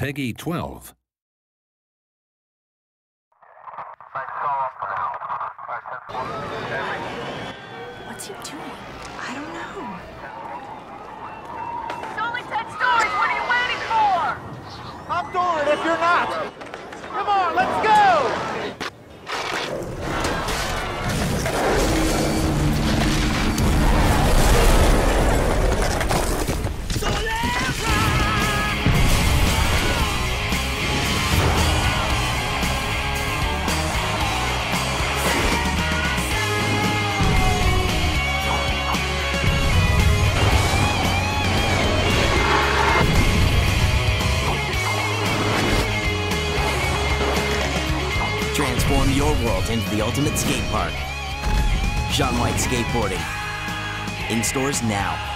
Peggy 12. What's he doing? I don't know. It's only 10 stories! What are you waiting for? I'm doing it if you're not! Come on, let's go! Transform your world into the ultimate skate park. Shaun White Skateboarding. In stores now.